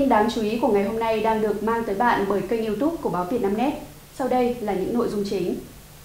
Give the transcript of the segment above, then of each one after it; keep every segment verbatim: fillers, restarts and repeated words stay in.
tin đáng chú ý của ngày hôm nay đang được mang tới bạn bởi kênh YouTube của báo Vietnamnet. Sau đây là những nội dung chính.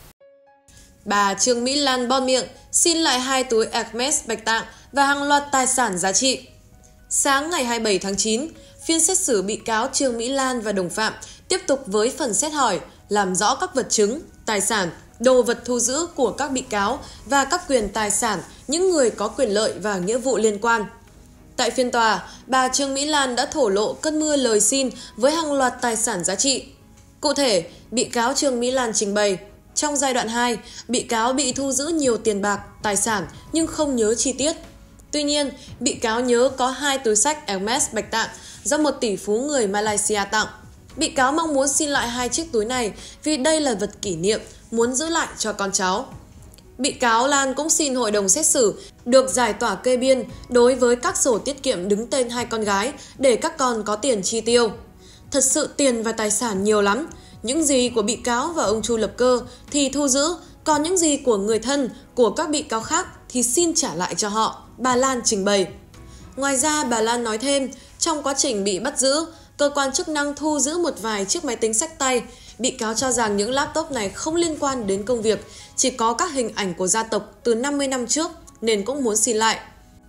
Bà Trương Mỹ Lan bon miệng xin lại hai túi Hermes bạch tạng và hàng loạt tài sản giá trị. Sáng ngày hai mươi bảy tháng chín, phiên xét xử bị cáo Trương Mỹ Lan và đồng phạm tiếp tục với phần xét hỏi, làm rõ các vật chứng, tài sản, đồ vật thu giữ của các bị cáo và các quyền tài sản những người có quyền lợi và nghĩa vụ liên quan. Tại phiên tòa, bà Trương Mỹ Lan đã thổ lộ cơn mưa lời xin với hàng loạt tài sản giá trị. Cụ thể, bị cáo Trương Mỹ Lan trình bày, trong giai đoạn hai, bị cáo bị thu giữ nhiều tiền bạc, tài sản nhưng không nhớ chi tiết. Tuy nhiên, bị cáo nhớ có hai túi xách Hermes bạch tạng do một tỷ phú người Malaysia tặng. Bị cáo mong muốn xin lại hai chiếc túi này vì đây là vật kỷ niệm, muốn giữ lại cho con cháu. Bị cáo Lan cũng xin hội đồng xét xử được giải tỏa kê biên đối với các sổ tiết kiệm đứng tên hai con gái để các con có tiền chi tiêu. Thật sự tiền và tài sản nhiều lắm, những gì của bị cáo và ông Chu Lập Cơ thì thu giữ, còn những gì của người thân của các bị cáo khác thì xin trả lại cho họ, bà Lan trình bày. Ngoài ra, bà Lan nói thêm, trong quá trình bị bắt giữ, cơ quan chức năng thu giữ một vài chiếc máy tính xách tay. Bị cáo cho rằng những laptop này không liên quan đến công việc, chỉ có các hình ảnh của gia tộc từ năm mươi năm trước nên cũng muốn xin lại.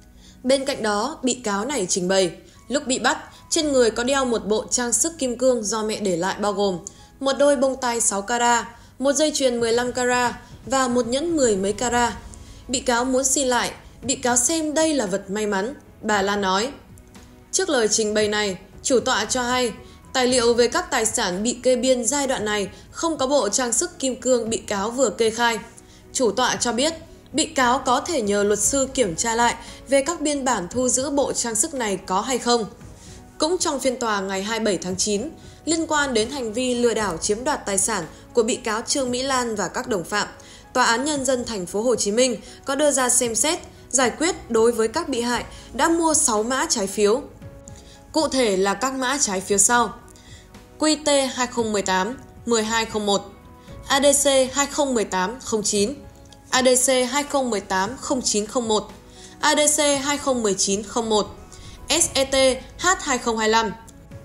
Bên cạnh đó, bị cáo này trình bày, lúc bị bắt, trên người có đeo một bộ trang sức kim cương do mẹ để lại bao gồm một đôi bông tai sáu carat, một dây chuyền mười lăm carat và một nhẫn mười mấy carat. Bị cáo muốn xin lại, bị cáo xem đây là vật may mắn, bà Lan nói. Trước lời trình bày này, chủ tọa cho hay, tài liệu về các tài sản bị kê biên giai đoạn này không có bộ trang sức kim cương bị cáo vừa kê khai. Chủ tọa cho biết, bị cáo có thể nhờ luật sư kiểm tra lại về các biên bản thu giữ bộ trang sức này có hay không. Cũng trong phiên tòa ngày hai mươi bảy tháng chín, liên quan đến hành vi lừa đảo chiếm đoạt tài sản của bị cáo Trương Mỹ Lan và các đồng phạm, Tòa án Nhân dân thành phố Hồ Chí Minh có đưa ra xem xét, giải quyết đối với các bị hại đã mua sáu mã trái phiếu. Cụ thể là các mã trái phiếu sau: Q T hai không một tám một hai không một, A D C hai không một tám không chín, A D C hai không một tám không chín không một, A D C hai không một chín không một, S E T H hai không hai lăm,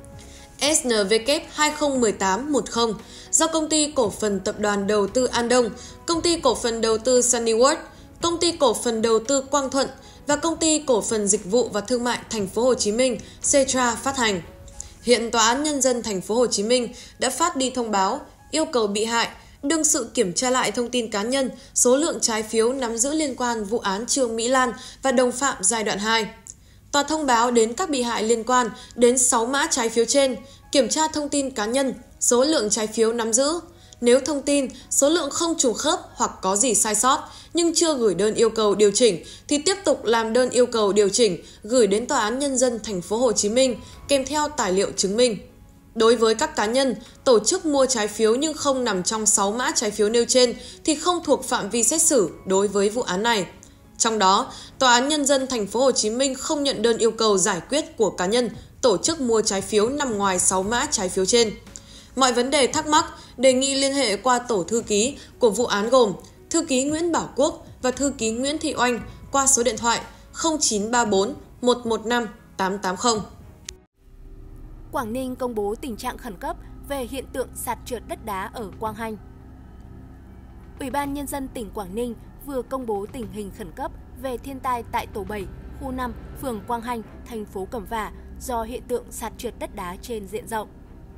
S N V K hai không một tám một không do Công ty Cổ phần Tập đoàn Đầu tư An Đông, Công ty Cổ phần Đầu tư Sunnyworld, Công ty Cổ phần Đầu tư Quang Thuận và Công ty Cổ phần Dịch vụ và Thương mại Thành phố Hồ Chí Minh Cetra phát hành. Hiện Tòa án Nhân dân Thành phố Hồ Chí Minh đã phát đi thông báo yêu cầu bị hại đương sự kiểm tra lại thông tin cá nhân, số lượng trái phiếu nắm giữ liên quan vụ án Trương Mỹ Lan và đồng phạm giai đoạn hai. Tòa thông báo đến các bị hại liên quan đến sáu mã trái phiếu trên, kiểm tra thông tin cá nhân, số lượng trái phiếu nắm giữ. Nếu thông tin, số lượng không trùng khớp hoặc có gì sai sót nhưng chưa gửi đơn yêu cầu điều chỉnh thì tiếp tục làm đơn yêu cầu điều chỉnh gửi đến Tòa án Nhân dân Thành phố Hồ Chí Minh kèm theo tài liệu chứng minh. Đối với các cá nhân, tổ chức mua trái phiếu nhưng không nằm trong sáu mã trái phiếu nêu trên thì không thuộc phạm vi xét xử đối với vụ án này. Trong đó, Tòa án Nhân dân Thành phố Hồ Chí Minh không nhận đơn yêu cầu giải quyết của cá nhân, tổ chức mua trái phiếu nằm ngoài sáu mã trái phiếu trên. Mọi vấn đề thắc mắc, đề nghị liên hệ qua tổ thư ký của vụ án gồm thư ký Nguyễn Bảo Quốc và thư ký Nguyễn Thị Oanh qua số điện thoại không chín ba bốn một một năm tám tám không. Quảng Ninh công bố tình trạng khẩn cấp về hiện tượng sạt trượt đất đá ở Quang Hanh. Ủy ban Nhân dân tỉnh Quảng Ninh vừa công bố tình hình khẩn cấp về thiên tai tại tổ bảy, khu năm, phường Quang Hanh, thành phố Cẩm Phả do hiện tượng sạt trượt đất đá trên diện rộng.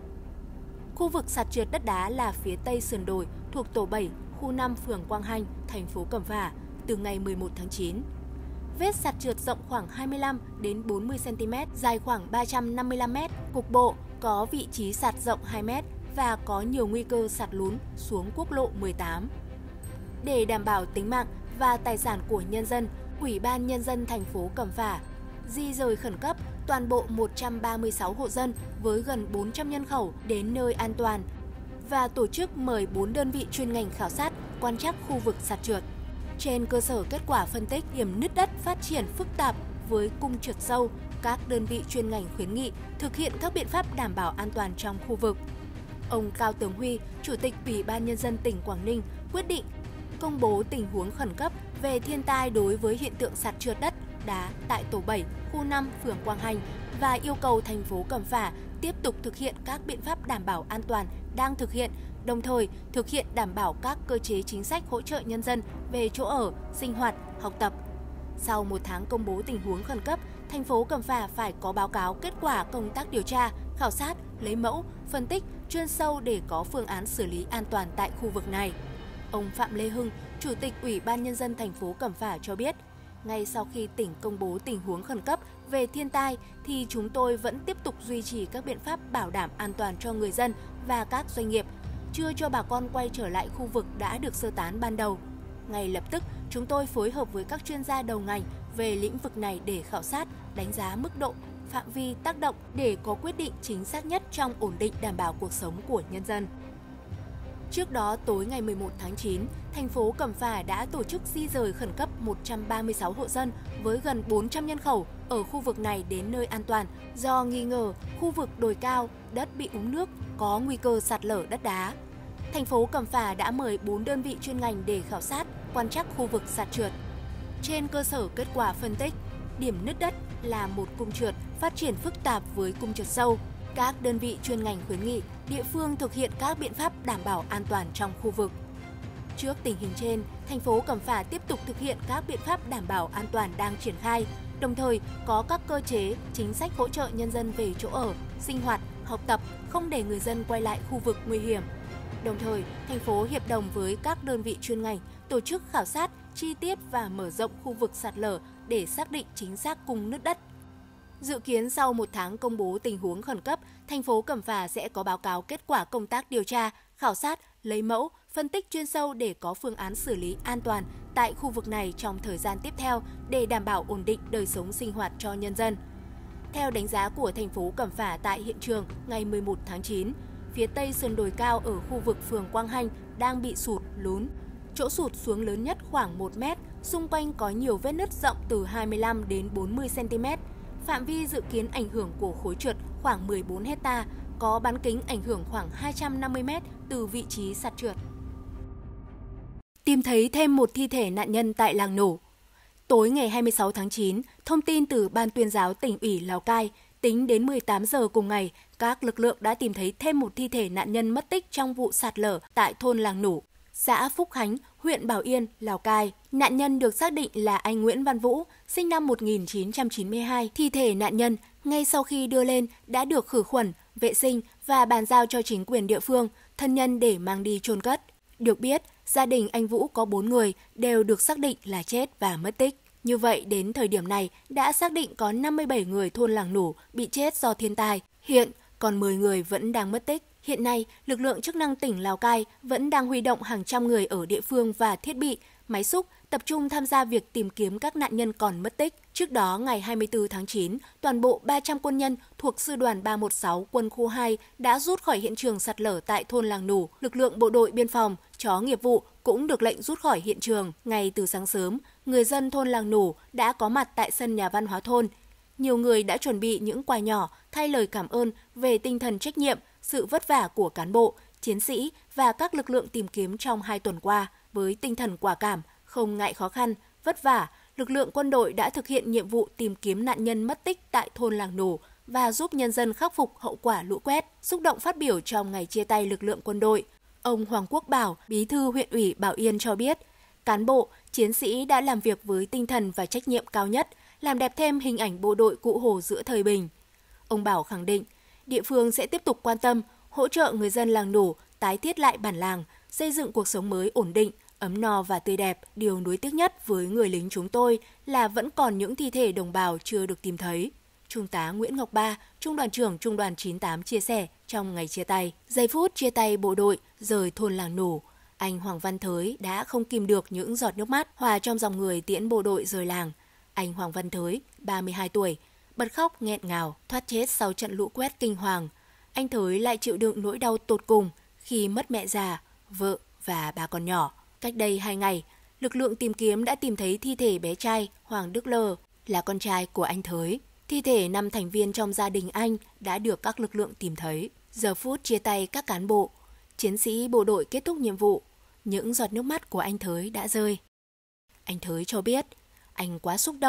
Khu vực sạt trượt đất đá là phía tây sườn đồi thuộc tổ bảy, khu năm, phường Quang Hanh, thành phố Cẩm Phả từ ngày mười một tháng chín. Vết sạt trượt rộng khoảng hai mươi lăm đến bốn mươi xăng ti mét, dài khoảng ba trăm năm mươi lăm mét, cục bộ có vị trí sạt rộng hai mét và có nhiều nguy cơ sạt lún xuống quốc lộ mười tám. Để đảm bảo tính mạng và tài sản của nhân dân, Ủy ban Nhân dân thành phố Cẩm Phả di rời khẩn cấp toàn bộ một trăm ba mươi sáu hộ dân với gần bốn trăm nhân khẩu đến nơi an toàn và tổ chức mời bốn đơn vị chuyên ngành khảo sát, quan trắc khu vực sạt trượt. Trên cơ sở kết quả phân tích điểm nứt đất phát triển phức tạp với cung trượt sâu, các đơn vị chuyên ngành khuyến nghị thực hiện các biện pháp đảm bảo an toàn trong khu vực. Ông Cao Tường Huy, Chủ tịch Ủy ban Nhân dân tỉnh Quảng Ninh quyết định công bố tình huống khẩn cấp về thiên tai đối với hiện tượng sạt trượt đất đá tại tổ bảy, khu năm, phường Quang Hành và yêu cầu thành phố Cẩm Phả tiếp tục thực hiện các biện pháp đảm bảo an toàn đang thực hiện, đồng thời thực hiện đảm bảo các cơ chế chính sách hỗ trợ nhân dân về chỗ ở, sinh hoạt, học tập. Sau một tháng công bố tình huống khẩn cấp, thành phố Cẩm Phả phải có báo cáo kết quả công tác điều tra, khảo sát, lấy mẫu, phân tích, chuyên sâu để có phương án xử lý an toàn tại khu vực này. Ông Phạm Lê Hưng, Chủ tịch Ủy ban Nhân dân thành phố Cẩm Phả cho biết, ngay sau khi tỉnh công bố tình huống khẩn cấp về thiên tai thì chúng tôi vẫn tiếp tục duy trì các biện pháp bảo đảm an toàn cho người dân và các doanh nghiệp, chưa cho bà con quay trở lại khu vực đã được sơ tán ban đầu. Ngay lập tức, chúng tôi phối hợp với các chuyên gia đầu ngành về lĩnh vực này để khảo sát, đánh giá mức độ, phạm vi tác động để có quyết định chính xác nhất trong ổn định đảm bảo cuộc sống của nhân dân. Trước đó, tối ngày mười một tháng chín, thành phố Cẩm Phả đã tổ chức di rời khẩn cấp một trăm ba mươi sáu hộ dân với gần bốn trăm nhân khẩu ở khu vực này đến nơi an toàn do nghi ngờ khu vực đồi cao, đất bị úng nước, có nguy cơ sạt lở đất đá. Thành phố Cẩm Phả đã mời bốn đơn vị chuyên ngành để khảo sát, quan trắc khu vực sạt trượt. Trên cơ sở kết quả phân tích, điểm nứt đất là một cung trượt phát triển phức tạp với cung trượt sâu. Các đơn vị chuyên ngành khuyến nghị địa phương thực hiện các biện pháp đảm bảo an toàn trong khu vực. Trước tình hình trên, thành phố Cẩm Phả tiếp tục thực hiện các biện pháp đảm bảo an toàn đang triển khai, đồng thời có các cơ chế, chính sách hỗ trợ nhân dân về chỗ ở, sinh hoạt, học tập, không để người dân quay lại khu vực nguy hiểm. Đồng thời, thành phố hiệp đồng với các đơn vị chuyên ngành tổ chức khảo sát chi tiết và mở rộng khu vực sạt lở để xác định chính xác cung nứt đất. Dự kiến sau một tháng công bố tình huống khẩn cấp, thành phố Cẩm Phả sẽ có báo cáo kết quả công tác điều tra, khảo sát, lấy mẫu, phân tích chuyên sâu để có phương án xử lý an toàn tại khu vực này trong thời gian tiếp theo để đảm bảo ổn định đời sống sinh hoạt cho nhân dân. Theo đánh giá của thành phố Cẩm Phả tại hiện trường ngày mười một tháng chín, phía tây sườn đồi cao ở khu vực phường Quang Hành đang bị sụt, lún. Chỗ sụt xuống lớn nhất khoảng một mét, xung quanh có nhiều vết nứt rộng từ hai mươi lăm đến bốn mươi xăng-ti-mét. Phạm vi dự kiến ảnh hưởng của khối trượt khoảng mười bốn héc ta, có bán kính ảnh hưởng khoảng hai trăm năm mươi mét từ vị trí sạt trượt. Tìm thấy thêm một thi thể nạn nhân tại làng Nổ. Tối ngày hai mươi sáu tháng chín, thông tin từ Ban Tuyên giáo tỉnh ủy Lào Cai, tính đến mười tám giờ cùng ngày, các lực lượng đã tìm thấy thêm một thi thể nạn nhân mất tích trong vụ sạt lở tại thôn Làng Nổ, xã Phúc Khánh, huyện Bảo Yên, Lào Cai. Nạn nhân được xác định là anh Nguyễn Văn Vũ, sinh năm một nghìn chín trăm chín mươi hai. Thi thể nạn nhân, ngay sau khi đưa lên, đã được khử khuẩn, vệ sinh và bàn giao cho chính quyền địa phương, thân nhân để mang đi chôn cất. Được biết, gia đình anh Vũ có bốn người đều được xác định là chết và mất tích. Như vậy, đến thời điểm này, đã xác định có năm mươi bảy người thôn Làng Nổ bị chết do thiên tai. Hiện, còn mười người vẫn đang mất tích. Hiện nay, lực lượng chức năng tỉnh Lào Cai vẫn đang huy động hàng trăm người ở địa phương và thiết bị, máy xúc tập trung tham gia việc tìm kiếm các nạn nhân còn mất tích. Trước đó, ngày hai mươi tư tháng chín, toàn bộ ba trăm quân nhân thuộc Sư đoàn ba một sáu quân khu hai đã rút khỏi hiện trường sạt lở tại thôn Làng Nổ. Lực lượng bộ đội biên phòng, chó nghiệp vụ cũng được lệnh rút khỏi hiện trường. Ngay từ sáng sớm, người dân thôn Làng Nổ đã có mặt tại sân nhà văn hóa thôn. Nhiều người đã chuẩn bị những quà nhỏ thay lời cảm ơn về tinh thần trách nhiệm, sự vất vả của cán bộ, chiến sĩ và các lực lượng tìm kiếm trong hai tuần qua. Với tinh thần quả cảm, không ngại khó khăn, vất vả, lực lượng quân đội đã thực hiện nhiệm vụ tìm kiếm nạn nhân mất tích tại thôn Làng Nổ và giúp nhân dân khắc phục hậu quả lũ quét. Xúc động phát biểu trong ngày chia tay lực lượng quân đội, ông Hoàng Quốc Bảo, bí thư huyện ủy Bảo Yên cho biết, cán bộ, chiến sĩ đã làm việc với tinh thần và trách nhiệm cao nhất, làm đẹp thêm hình ảnh bộ đội Cụ Hồ giữa thời bình. Ông Bảo khẳng định, địa phương sẽ tiếp tục quan tâm, hỗ trợ người dân làng Nổ tái thiết lại bản làng, xây dựng cuộc sống mới ổn định, ấm no và tươi đẹp. Điều nuối tiếc nhất với người lính chúng tôi là vẫn còn những thi thể đồng bào chưa được tìm thấy. Trung tá Nguyễn Ngọc Ba, Trung đoàn trưởng Trung đoàn chín mươi tám chia sẻ trong ngày chia tay. Giây phút chia tay bộ đội rời thôn Làng Nổ, anh Hoàng Văn Thới đã không kìm được những giọt nước mắt hòa trong dòng người tiễn bộ đội rời làng. Anh Hoàng Văn Thới, ba mươi hai tuổi, bật khóc nghẹn ngào, thoát chết sau trận lũ quét kinh hoàng. Anh Thới lại chịu đựng nỗi đau tột cùng khi mất mẹ già, vợ và ba con nhỏ. Cách đây hai ngày, lực lượng tìm kiếm đã tìm thấy thi thể bé trai Hoàng Đức Lơ, là con trai của anh Thới. Thi thể năm thành viên trong gia đình anh đã được các lực lượng tìm thấy. Giờ phút chia tay các cán bộ, chiến sĩ bộ đội kết thúc nhiệm vụ, những giọt nước mắt của anh Thới đã rơi. Anh Thới cho biết, anh quá xúc động,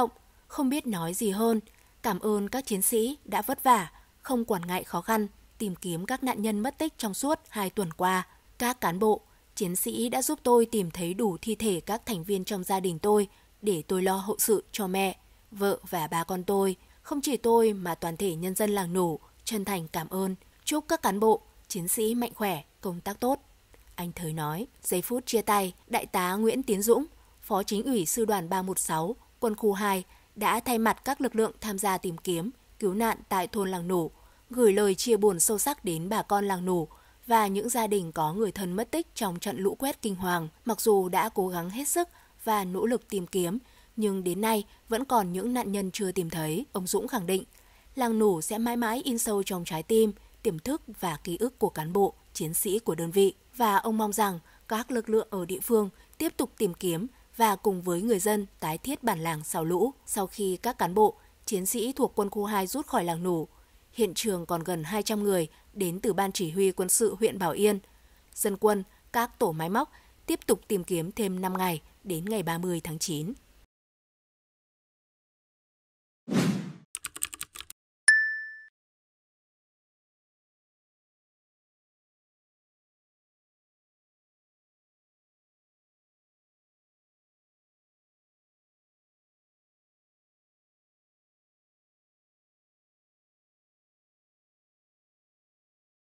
không biết nói gì hơn. Cảm ơn các chiến sĩ đã vất vả, không quản ngại khó khăn, tìm kiếm các nạn nhân mất tích trong suốt hai tuần qua. Các cán bộ, chiến sĩ đã giúp tôi tìm thấy đủ thi thể các thành viên trong gia đình tôi để tôi lo hậu sự cho mẹ, vợ và ba con tôi. Không chỉ tôi mà toàn thể nhân dân làng Nủ chân thành cảm ơn. Chúc các cán bộ, chiến sĩ mạnh khỏe, công tác tốt. Anh Thới nói. Giây phút chia tay, Đại tá Nguyễn Tiến Dũng, Phó Chính ủy Sư đoàn ba một sáu, Quân khu hai đã thay mặt các lực lượng tham gia tìm kiếm, cứu nạn tại thôn làng Nủ, gửi lời chia buồn sâu sắc đến bà con làng Nủ và những gia đình có người thân mất tích trong trận lũ quét kinh hoàng. Mặc dù đã cố gắng hết sức và nỗ lực tìm kiếm, nhưng đến nay vẫn còn những nạn nhân chưa tìm thấy. Ông Dũng khẳng định, làng Nủ sẽ mãi mãi in sâu trong trái tim, tiềm thức và ký ức của cán bộ, chiến sĩ của đơn vị. Và ông mong rằng các lực lượng ở địa phương tiếp tục tìm kiếm và cùng với người dân tái thiết bản làng sau lũ. Sau khi các cán bộ, chiến sĩ thuộc Quân khu hai rút khỏi làng Nủ, hiện trường còn gần hai trăm người đến từ Ban Chỉ huy Quân sự huyện Bảo Yên. Dân quân, các tổ máy móc tiếp tục tìm kiếm thêm năm ngày đến ngày ba mươi tháng chín.